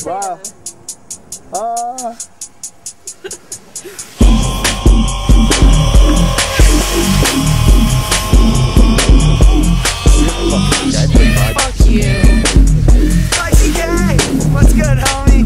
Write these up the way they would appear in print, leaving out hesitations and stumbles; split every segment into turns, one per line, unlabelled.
Wow.
Fuck you.
Spicy gang! What's good, homie?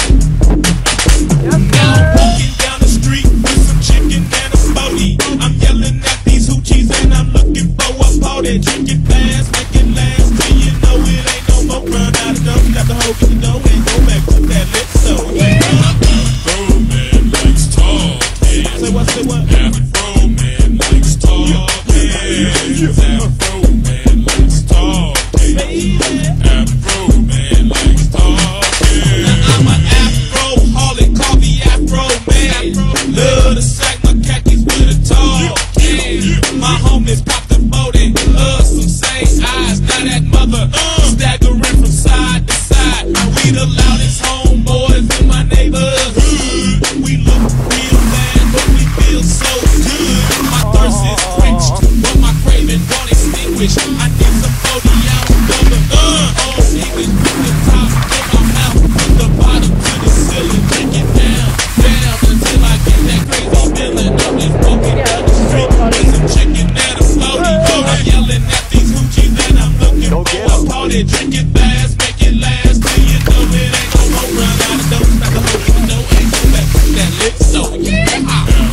Now I'm walking down the street with some chicken and a spody. I'm yelling at these hoochies and I'm looking for a party. Drink it fast, make it last till you know it ain't no more. Run out of dough, got the hoe in the dough and go back to that lip so yeah. Afro man likes tall kids. Say what, say what? Afro man likes tall kids. Afro man likes tall kids. Afro man likes tall kids. Now I'm an Afro-holic, call me Afro man. Love to sack my khakis with a tall kid. My homies pop the boat and some same eyes. Now that mother staggering from side to side. We the loudest homeboys in my neighborhood. We look real bad, but we feel so good. My thirst is quenched, but my craving won't extinguish. I need some 40 ounce double old English with the top in my mouth, from the bottom to the ceiling. Drink it down, down until I get that crazy feeling. I'm just walking down the street with some chicken and a floaty. I'm yelling at these hoochies and I'm looking for a party. Drink it fast, make it last till you know it ain't no more. Run out of dough, smack a hoe in the dough and go back to that lip so yeah.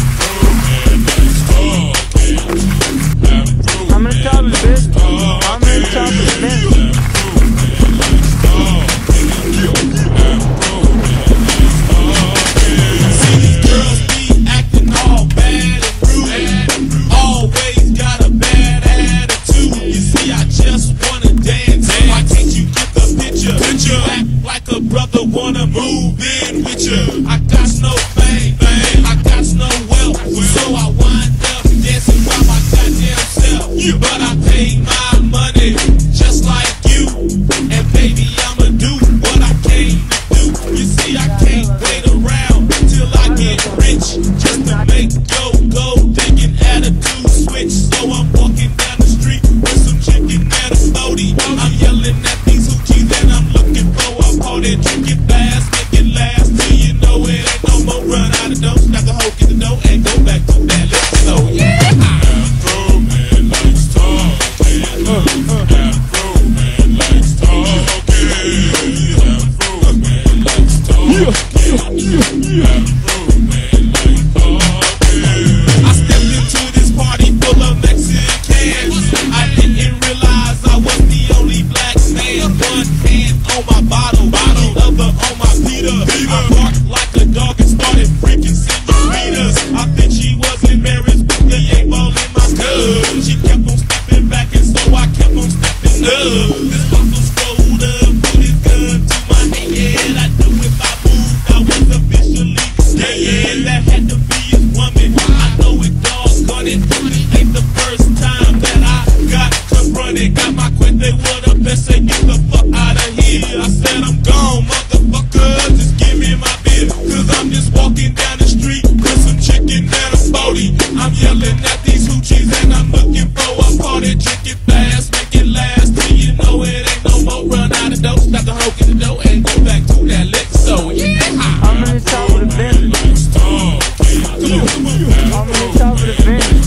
I'm in the top of the bitch. I'm in the top of the bitch.
See these girls be acting all bad and rude. Always got a bad attitude. You see, I just wanna dance. Why can't you get the picture? You act like a brother, wanna move in with you. I got no fame, I got no wealth, so I wind up dancing by my goddamn self. But I paid my money just like you, and baby I'ma do what I came to do. You see, I can't wait around till I get rich just to make your gold digging attitude switch. So I'm walking down the street with some chicken and a 40. I'm yelling at these hoochies and I'm looking for a party. Drink it fast, make it last till you know it ain't no more. Run out of dough, snap the hoe in the dough and go back to that lip so yeah. Afro man likes tall kids. Afro man likes tall kids. Afro man likes tall kids. Afro man likes tall kids. I stepped into this party full of Mexicans. I didn't realize I was the only black man. One hand on my bottle, other on my Peter. I barked like a dog and started freaking senoritas. I think she was embarrassed with the 8-ball in my cup. She kept on stepping back and so I kept on stepping up. This bottle scrolled up, put his gun to my head. I knew if I moved I was officially dead. That had to be his woman. I know it, doggone it. Ain't the first time that I got confronted. Got my quit, they would have best say get the fuck out of here. I said I'm gone, motherfucker, just give me my beer. Cause I'm just walking down the street with some chicken and a 40. I'm yelling at these hoochies and I'm looking for a party. Drink it fast, make it last till you know it ain't no more. Run out of dough, stop the hoe in the dough and go back to that lick so yeah.
I'm in the top of the bench. I'm in the top of the bench.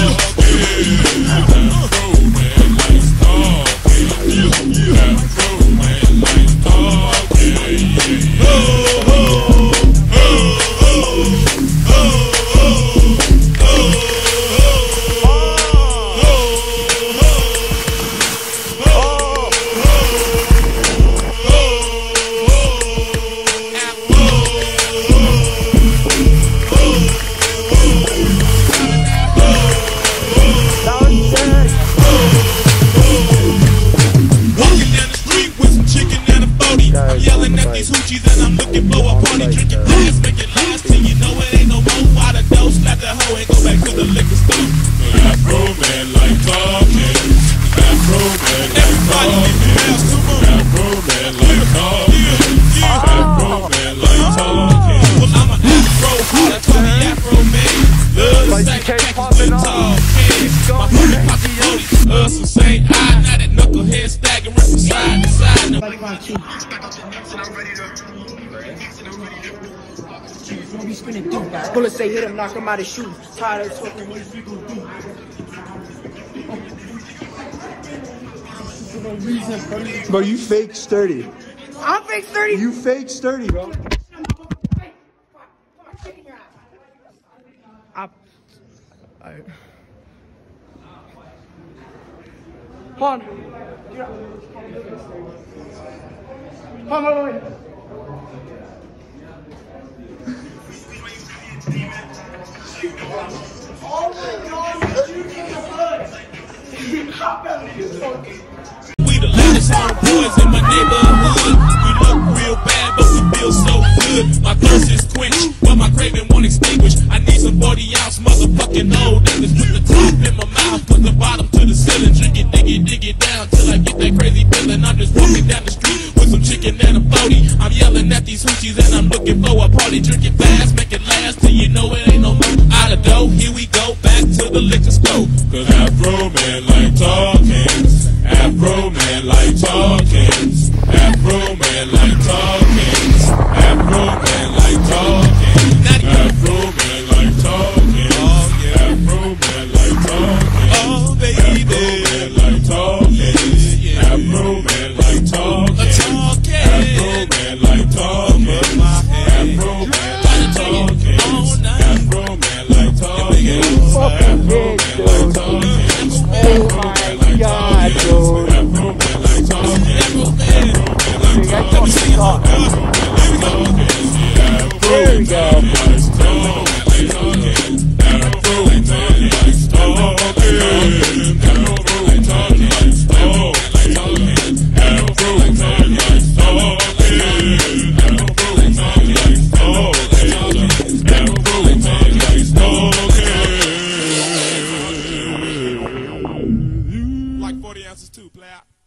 I'm yelling at these hoochies and I'm looking for a party. Drink it fast, make it last till you know it ain't no more. Out of dough, slap that hoe and go back to the liquor store. Afro man like talking. Afro man like talking. Afro man like talking. Afro man like talking. Well, I'm an Afro, call me Afro man. Love the same khakis with tall kids. My homie pop the Odie, some St. I. Now that knucklehead staggering from side to side.
What we spinning through? Bullets say hit him, knock him out his shoes. Tired of talking, what you gonna do? For no reason, bro.
Bro, you fake sturdy.
I'm fake sturdy.
You fake sturdy, bro.
Alright. Hold on. Hold on, wait. Oh my God, you in the hood.
We the latest on boys in my neighborhood. We look real bad, but we feel so good. My thirst is quenched, but my craving won't extinguish. I need some 40-ounce motherfucking old niggas. Put the top in my mouth, put the bottom to the ceiling. Drink it, dig it down till I get that crazy feeling. I'm just walking down the street with some chicken and a 40. I'm yelling at these hoochies and I'm looking for a party. Drink it fast, make it last till you know it ain't no more. Out of dough, here we go, back to the liquor store. Cause Afro man like talkings. Afro man like talkings. Afro man like talkings. Afro man like talkings. Afro man like talkings. Afro man like talkings. Oh baby, man like talkings. Afro man like talkings. Afro man like talkings. Afro man like talkings. Afro man like talkings. Afro man like talkings.
Oh my God, dude. There we go.
Like 40 ounces too, player.